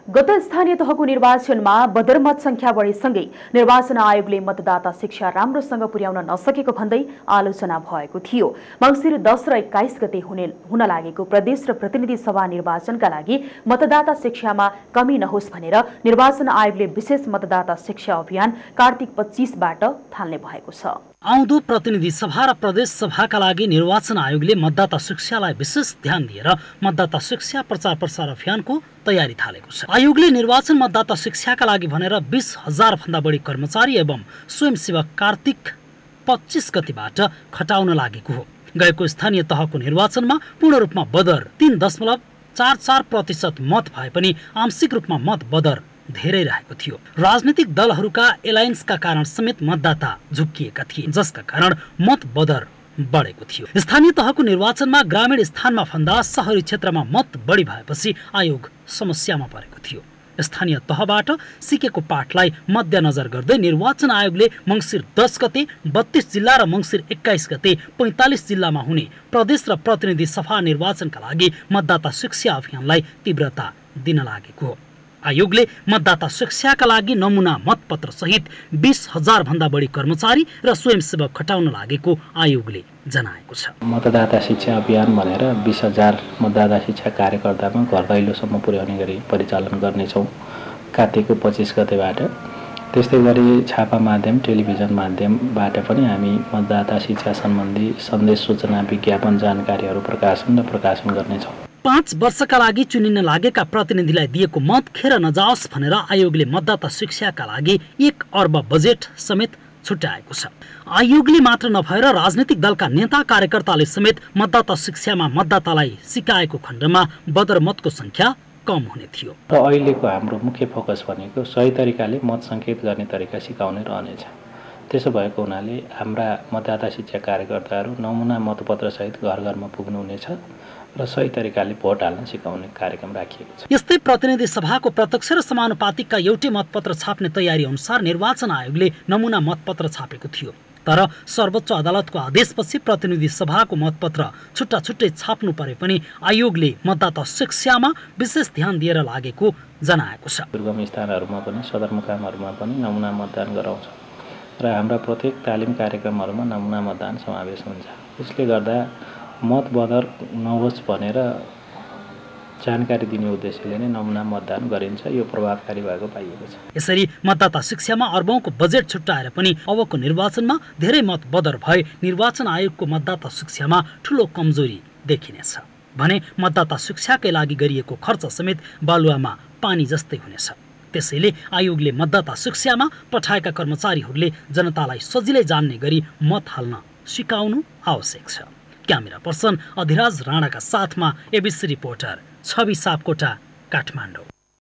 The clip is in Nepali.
गत स्थानीय तहको निर्वाचनमा बदरमत संख्या बढेसँगै निर्वाचन आयोगले मतदाता शिक्षा राम्रोसँग पुर्याउन नसकेको भन्दै आलोचना भएको थियो। मङ्सिर 10 र 21 गते हुन लागेको प्रदेश र प्रतिनिधि सभा निर्वाचनका लागि मतदाता शिक्षामा कमी नहोस् भनेर निर्वाचन आयोगले विशेष मतदाता शिक्षा अभियान कार्तिक 25 बाट थाल्ने भएको छ। आउँदो प्रतिनिधि सभा र प्रदेश सभाका लागि निर्वाचन आयोगले मतदाता शिक्षालाई विशेष ध्यान दिएर मतदाता शिक्षा प्रचार प्रसार अभियानको तयारी थालेको छ। आयोगले निर्वाचन मतदाता शिक्षाका लागि भनेर 20,000 भन्दा बढी कर्मचारी एवं स्वयंसेवक कार्तिक 25 गतिबाट खटाउन लागेको हो। गएको स्थानीय तहको निर्वाचनमा पूर्ण रूपमा बदर 3.44% मत भए पनि आंशिक रूपमा मत बदर धेरै रहेको थियो। राजनीतिक दलहरूका एलायन्सका कारण समेत मतदाता झुक्किएका थिए, जसका कारण मत बदर बढेको थियो। स्थानीय तहको निर्वाचनमा ग्रामीण स्थानमा भन्दा शहरी क्षेत्रमा मत बढी भएपछि आयोग समस्यामा परेको थियो। स्थानीय तहबाट सिकेको पाठलाई मध्यनजर गर्दै निर्वाचन आयोगले मङ्सिर 10 गते 32 जिल्ला र मङ्सिर 21 गते 45 जिल्लामा हुने प्रदेश र प्रतिनिधि सभा निर्वाचनका लागि मतदाता शिक्षा अभियानलाई तीव्रता दिन लागेको हो। आयोगले मतदाता शिक्षाका लागि नमुना मतपत्र सहित 20,000 भन्दा बढी कर्मचारी र स्वयंसेवक खटाउन लागेको आयोगले जनाएको छ। मतदाता शिक्षा अभियान भनेर 20,000 मतदाता शिक्षा कार्यकर्तामा घर दैलोसम्म पुर्याउने गरी परिचालन गर्नेछौँ कार्तिकको 25 गतेबाट। त्यस्तै गरी छापा माध्यम टेलिभिजन माध्यमबाट पनि हामी मतदाता शिक्षा सम्बन्धी सन्देश सूचना विज्ञापन जानकारीहरू प्रकाशन गर्नेछौँ। 5 वर्षका लागि चुनिन लागेका प्रतिनिधिलाई दिएको मत खेर नजाओस् भनेर आयोगले मतदाता शिक्षाका लागि 1 अर्ब बजेट समेत छुट्याएको छ। आयोगले मात्र नभएर राजनीतिक दलका नेता कार्यकर्ताले समेत मतदाता शिक्षामा मतदातालाई सिकाएको खण्डमा बदरमतको संख्या कम हुने थियो। र अहिलेको हाम्रो मुख्य फोकस भनेको सही तरिकाले मत सङ्केत गर्ने तरिका सिकाउने रहनेछ। त्यसो भएको हुनाले हाम्रा मतदाता शिक्षा कार्यकर्ताहरू नमुना मतपत्र सहित घर घरमा पुग्नुहुनेछ र सही तरिकाले भोट हाल्न सिकाउने कार्यक्रम राखिएको छ। यस्तै प्रतिनिधि सभाको प्रत्यक्ष र समानुपातिकका एउटै मतपत्र छाप्ने तयारी अनुसार निर्वाचन आयोगले नमुना मतपत्र छापेको थियो। तर सर्वोच्च अदालतको आदेशपछि प्रतिनिधि सभाको मतपत्र छुट्टा छुट्टै छाप्नु परे पनि आयोगले मतदाता शिक्षामा विशेष ध्यान दिएर लागेको जनाएको छ। दुर्गम स्थानहरूमा पनि सदरमुकामहरूमा पनि नमुना मतदान गराउँछ र हाम्रा प्रत्येक तालिम कार्यक्रमहरूमा नमुना मतदान समावेश हुन्छ। यसले गर्दा मत बदर नहोस् भनेर जानकारी दिने उद्देश्यले नै नमुना मतदान गरिन्छ। यो प्रभावकारी भएको पाइएको छ। यसरी मतदाता शिक्षामा अर्बौंको बजेट छुट्याएर पनि अबको निर्वाचनमा धेरै मत बदर भए निर्वाचन आयोगको मतदाता शिक्षामा ठूलो कमजोरी देखिनेछ भने मतदाता शिक्षाकै लागि गरिएको खर्च समेत बालुवामा पानी जस्तै हुनेछ। त्यसैले आयोगले मतदाता शिक्षामा पठाएका कर्मचारीहरूले जनतालाई सजिलै जान्ने गरी मत हाल्न सिकाउनु आवश्यक छ। क्यामेरा पर्सन अधिराज राणाका साथमा एबिसी रिपोर्टर छवि सापकोटा, काठमाडौँ।